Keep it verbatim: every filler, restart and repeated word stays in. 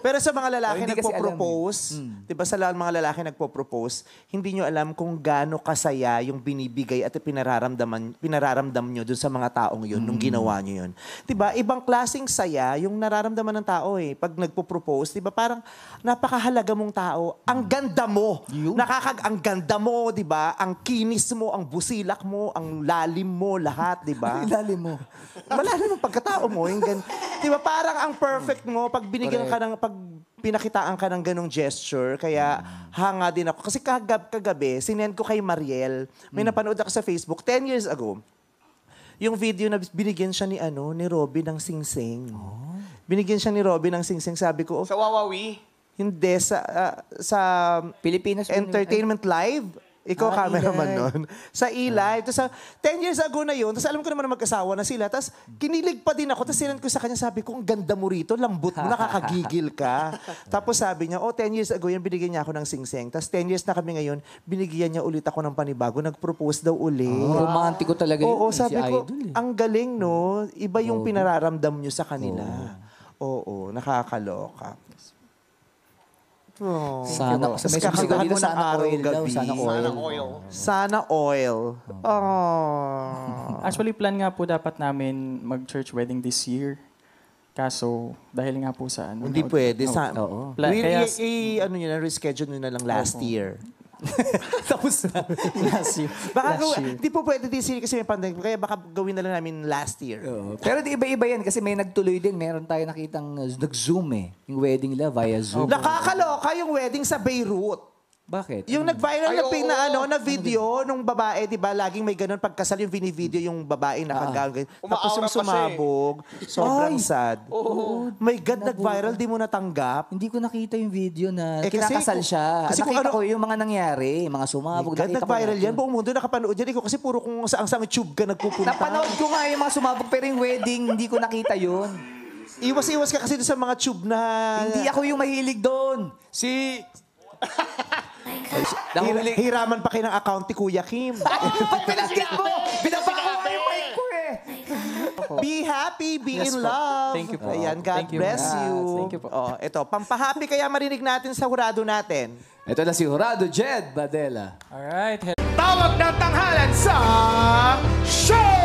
Pero sa mga lalaki oh, nagpo-propose, mm. di ba sa mga lalaki nagpo-propose, hindi nyo alam kung gaano kasaya yung binibigay at pinararamdaman, pinararamdam nyo dun sa mga taong yun, mm. nung ginawa nyo yun. Di ba? Ibang klaseng saya yung nararamdaman ng tao eh. Pag nagpo-propose, di ba? Parang napakahalaga mong tao. Ang ganda mo. You? Nakakag, ang ganda mo, di ba? Ang kinis mo, ang busilak mo, ang lalim mo, lahat, di ba? Lalim mo. Malalim ang pagkatao mo. Yung gan... Di ba? Parang ang perfect mo pag binigyan ka ng, pag pinakitaan ka ng ganong gesture. Kaya hanga din ako. Kasi kagab, kagabi, sinend ko kay Mariel. May napanood ako sa Facebook ten years ago. Yung video na binigyan siya ni ano, ni Robin ng singsing. Oh. Binigyan siya ni Robin ng singsing. Sabi ko, oh, sa Wawawi? Hindi, sa uh, sa Pilipinas Entertainment Live. Ikaw ah, cameraman nun. Sa Ilay. Tapos sa ten years ago na yun, tapos alam ko naman na mag-asawa na sila. Tapos kinilig pa din ako. Tapos sinend ko sa kanya, sabi ko, ang ganda mo rito, lambot mo, nakakagigil ka. Tapos sabi niya, oh, ten years ago yan, binigyan niya ako ng singsing. Tapos ten years na kami ngayon, binigyan niya ulit ako ng panibago. Nag-propose daw ulit. Oh, romantiko talaga yun. Oo, sabi si ko, idol, eh. ang galing, no? Iba yung oh, pinararamdam nyo sa kanila. Oo, oh, nakakaloka. Oh, sana, sa may sumisigawin mo sana oil daw. Sana oil. Sana oil. Sana oil. Oh. Actually, plan nga po dapat namin mag-church wedding this year. Kaso, dahil nga po sa ano. Hindi pwede. Sa, Oo. Plan, kaya, i, i, ano nyo na, reschedule nyo na lang last oh, year. Tapos na. Last year. Baka last year. Di po pwede this year kasi may pandemic. Kaya baka gawin na lang namin last year. Oo. Pero di iba-iba yan kasi may nagtuloy din. Meron tayo nakitang uh, nag-zoom eh. Yung wedding nila via Zoom. Nakakaloka yung wedding sa Beirut. Bakit? Yung nag-viral na, pin, na, ano, na video ano nung babae, di ba? Laging may ganun pagkasal yung vini-video yung babae nakagal. Ah. Tapos yung sumabog. Sobrang Ay. sad. Oh. My God, nag-viral, di mo natanggap. Hindi ko nakita yung video na eh, kinakasal kasi, siya. Kasi nakita ano, ko yung mga nangyari, mga sumabog. God, nag-viral yan. Buong mundo nakapanood yan. Ikaw kasi puro kung saang-saang tube ka nagpupunta. Napanood ko nga yung mga sumabog pero yung wedding, hindi ko nakita yun. Iwas-iwas ka kasi doon sa mga tube na... Hindi ako yung mahilig doon. Si... Hir- hiraman pa kayo ng account ni Kuya Kim. Pag pinagkit mo, binabaka mo yung mic ko eh. Be happy, be yes, in po. love. Thank you po. Ayan, God Thank you, bless yes. you. Thank you po. Oh, ito, pampahappy kaya marinig natin sa hurado natin. Ito na si Jurado Jed Padilla. Alright. Tawag ng tanghalan sa Show!